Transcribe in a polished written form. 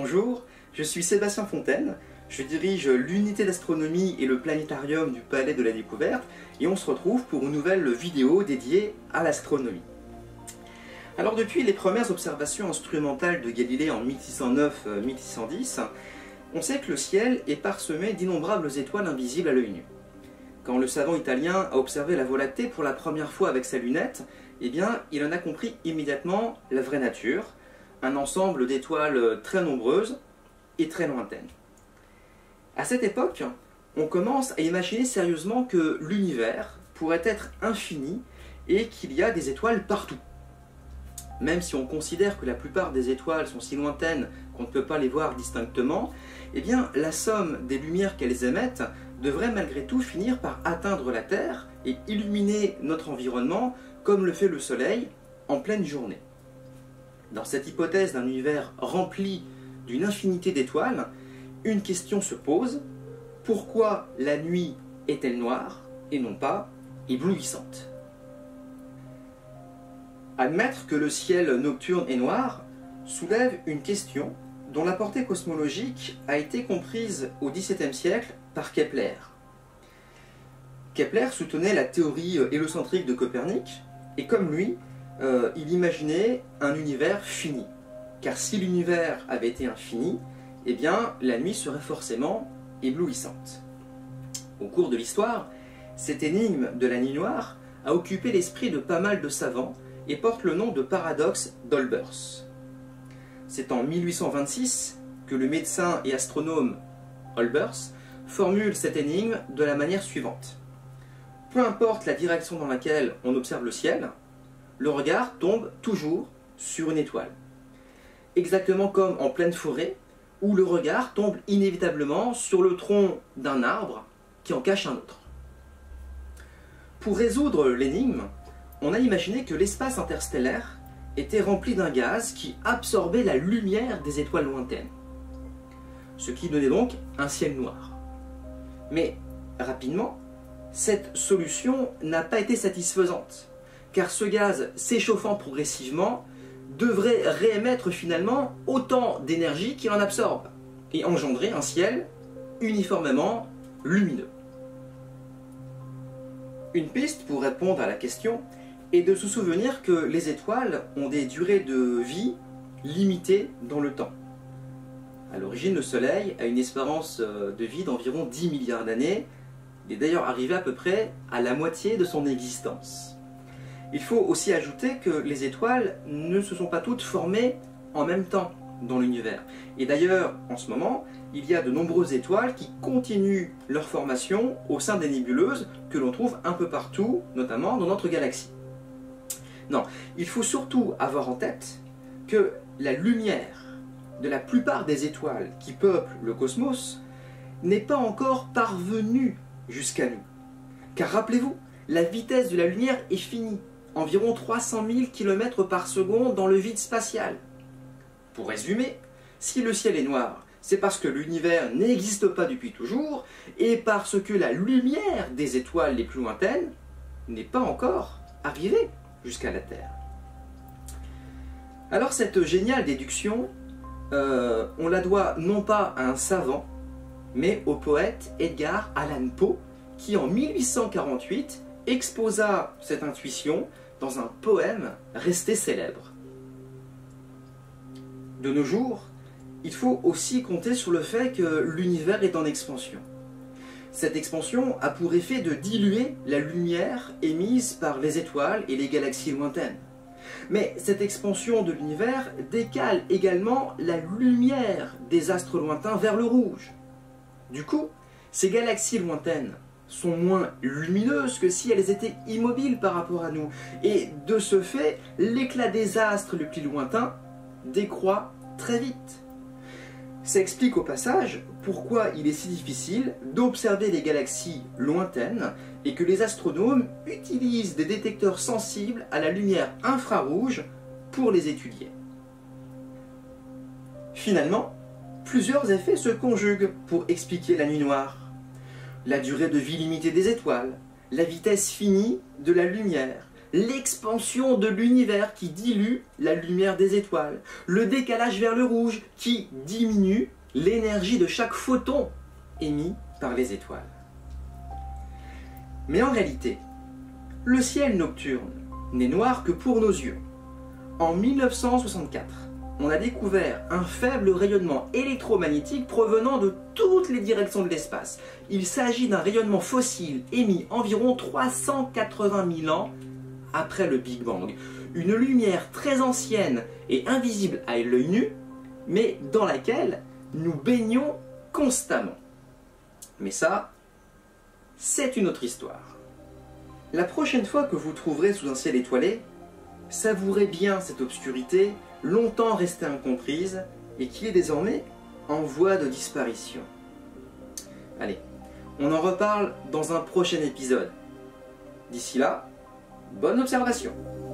Bonjour, je suis Sébastien Fontaine, je dirige l'unité d'astronomie et le planétarium du Palais de la Découverte et on se retrouve pour une nouvelle vidéo dédiée à l'astronomie. Alors depuis les premières observations instrumentales de Galilée en 1609-1610, on sait que le ciel est parsemé d'innombrables étoiles invisibles à l'œil nu. Quand le savant italien a observé la Voie lactée pour la première fois avec sa lunette, eh bien, il en a compris immédiatement la vraie nature, un ensemble d'étoiles très nombreuses et très lointaines. À cette époque, on commence à imaginer sérieusement que l'univers pourrait être infini et qu'il y a des étoiles partout. Même si on considère que la plupart des étoiles sont si lointaines qu'on ne peut pas les voir distinctement, eh bien, la somme des lumières qu'elles émettent devrait malgré tout finir par atteindre la Terre et illuminer notre environnement comme le fait le Soleil en pleine journée. Dans cette hypothèse d'un univers rempli d'une infinité d'étoiles, une question se pose: pourquoi la nuit est-elle noire et non pas éblouissante? Admettre que le ciel nocturne est noir soulève une question dont la portée cosmologique a été comprise au XVIIe siècle par Kepler. Kepler soutenait la théorie héliocentrique de Copernic, et comme lui, il imaginait un univers fini. Car si l'univers avait été infini, eh bien la nuit serait forcément éblouissante. Au cours de l'histoire, cette énigme de la nuit noire a occupé l'esprit de pas mal de savants et porte le nom de paradoxe d'Olbers. C'est en 1826 que le médecin et astronome Olbers formule cette énigme de la manière suivante. Peu importe la direction dans laquelle on observe le ciel, le regard tombe toujours sur une étoile. Exactement comme en pleine forêt, où le regard tombe inévitablement sur le tronc d'un arbre qui en cache un autre. Pour résoudre l'énigme, on a imaginé que l'espace interstellaire était rempli d'un gaz qui absorbait la lumière des étoiles lointaines, ce qui donnait donc un ciel noir. Mais rapidement, cette solution n'a pas été satisfaisante, car ce gaz s'échauffant progressivement devrait réémettre finalement autant d'énergie qu'il en absorbe, et engendrer un ciel uniformément lumineux. Une piste pour répondre à la question est de se souvenir que les étoiles ont des durées de vie limitées dans le temps. À l'origine, le Soleil a une espérance de vie d'environ 10 milliards d'années. Il est d'ailleurs arrivé à peu près à la moitié de son existence. Il faut aussi ajouter que les étoiles ne se sont pas toutes formées en même temps dans l'univers. Et d'ailleurs, en ce moment, il y a de nombreuses étoiles qui continuent leur formation au sein des nébuleuses que l'on trouve un peu partout, notamment dans notre galaxie. Non, il faut surtout avoir en tête que la lumière de la plupart des étoiles qui peuplent le cosmos n'est pas encore parvenue jusqu'à nous. Car rappelez-vous, la vitesse de la lumière est finie, environ 300 000 km par seconde dans le vide spatial. Pour résumer, si le ciel est noir, c'est parce que l'univers n'existe pas depuis toujours et parce que la lumière des étoiles les plus lointaines n'est pas encore arrivée jusqu'à la Terre. Alors cette géniale déduction, on la doit non pas à un savant, mais au poète Edgar Allan Poe, qui en 1848 exposa cette intuition dans un poème resté célèbre. De nos jours, il faut aussi compter sur le fait que l'univers est en expansion. Cette expansion a pour effet de diluer la lumière émise par les étoiles et les galaxies lointaines. Mais cette expansion de l'univers décale également la lumière des astres lointains vers le rouge. Du coup, ces galaxies lointaines sont moins lumineuses que si elles étaient immobiles par rapport à nous. Et de ce fait, l'éclat des astres les plus lointains décroît très vite. Ça explique au passage pourquoi il est si difficile d'observer les galaxies lointaines et que les astronomes utilisent des détecteurs sensibles à la lumière infrarouge pour les étudier. Finalement, plusieurs effets se conjuguent pour expliquer la nuit noire. La durée de vie limitée des étoiles, la vitesse finie de la lumière, l'expansion de l'univers qui dilue la lumière des étoiles, le décalage vers le rouge qui diminue l'énergie de chaque photon émis par les étoiles. Mais en réalité, le ciel nocturne n'est noir que pour nos yeux. En 1964, on a découvert un faible rayonnement électromagnétique provenant de toutes les directions de l'espace. Il s'agit d'un rayonnement fossile émis environ 380 000 ans après le Big Bang. Une lumière très ancienne et invisible à l'œil nu, mais dans laquelle nous baignons constamment. Mais ça, c'est une autre histoire. La prochaine fois que vous trouverez sous un ciel étoilé, savourez bien cette obscurité longtemps restée incomprise et qui est désormais en voie de disparition. Allez, on en reparle dans un prochain épisode. D'ici là, bonne observation!